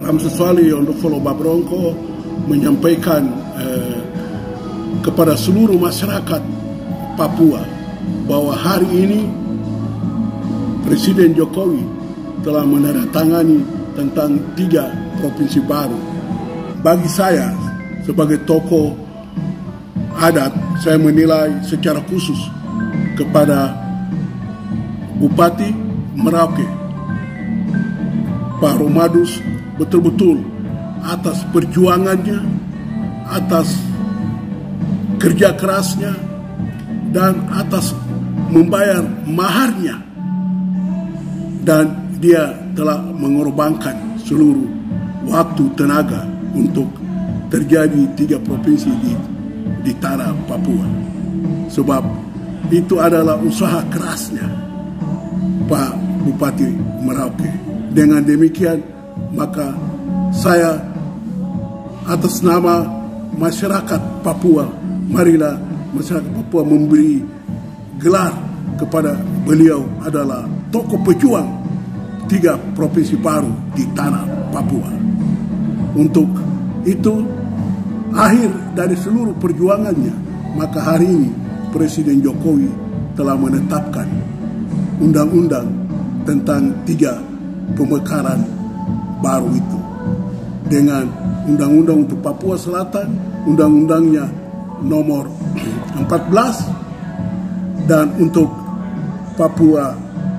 Ramsuswali Ondofolo Babronko menyampaikan kepada seluruh masyarakat Papua bahwa hari ini Presiden Jokowi telah menandatangani tentang 3 provinsi baru. Bagi saya sebagai tokoh adat, saya menilai secara khusus kepada Bupati Merauke Pak Romadus betul-betul atas perjuangannya, atas kerja kerasnya, dan atas membayar maharnya, dan dia telah mengorbankan seluruh waktu tenaga untuk terjadi 3 provinsi di tanah Papua. Sebab itu adalah usaha kerasnya Pak Bupati Merauke. Dengan demikian, maka saya atas nama masyarakat Papua, marilah masyarakat Papua memberi gelar kepada beliau adalah tokoh pejuang 3 provinsi baru di tanah Papua. Untuk itu, akhir dari seluruh perjuangannya, maka hari ini Presiden Jokowi telah menetapkan undang-undang tentang 3 pemekaran baru itu. Dengan undang-undang untuk Papua Selatan, undang-undangnya nomor 14, dan untuk Papua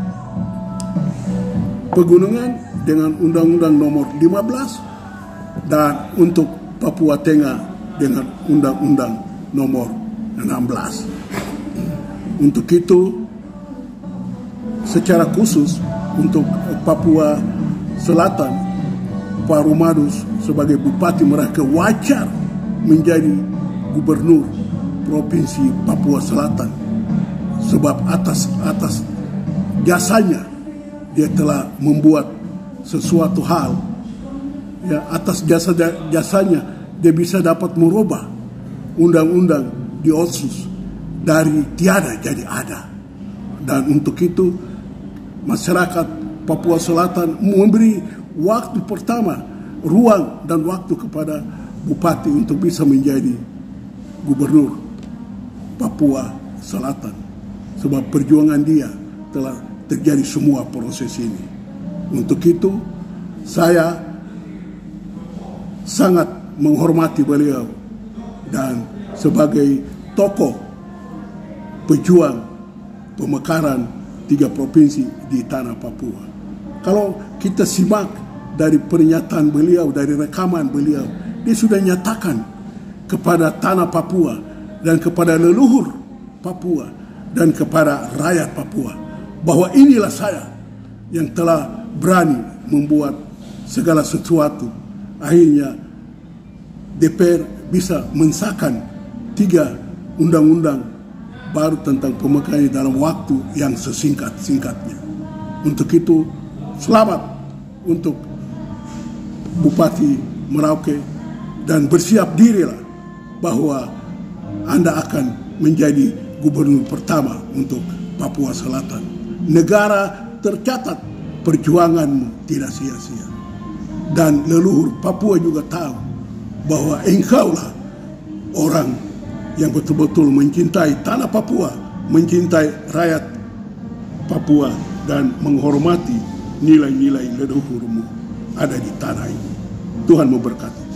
Pegunungan dengan undang-undang nomor 15, dan untuk Papua Tengah dengan undang-undang nomor 16. Untuk itu, secara khusus untuk Papua Selatan, Pak Romadus sebagai Bupati Merauke wajar menjadi Gubernur Provinsi Papua Selatan, sebab atas jasanya dia telah membuat sesuatu hal, ya, atas jasanya dia bisa dapat merubah undang-undang di Otsus dari tiada jadi ada. Dan untuk itu masyarakat Papua Selatan memberi waktu pertama, ruang dan waktu kepada Bupati untuk bisa menjadi Gubernur Papua Selatan, sebab perjuangan dia telah terjadi semua proses ini. Untuk itu saya sangat menghormati beliau, dan sebagai tokoh pejuang pemekaran 3 provinsi di tanah Papua. Kalau kita simak dari pernyataan beliau, dari rekaman beliau, dia sudah nyatakan kepada tanah Papua dan kepada leluhur Papua dan kepada rakyat Papua bahwa inilah saya yang telah berani membuat segala sesuatu. Akhirnya DPR bisa mensahkan 3 undang-undang baru tentang pemekaran dalam waktu yang sesingkat-singkatnya. Untuk itu, selamat untuk Bupati Merauke, dan bersiap dirilah bahwa Anda akan menjadi gubernur pertama untuk Papua Selatan. Negara tercatat perjuanganmu tidak sia-sia, dan leluhur Papua juga tahu bahwa engkaulah orang yang betul-betul mencintai tanah Papua, mencintai rakyat Papua, dan menghormati nilai-nilai leluhurmu ada di tanah ini. Tuhan memberkati.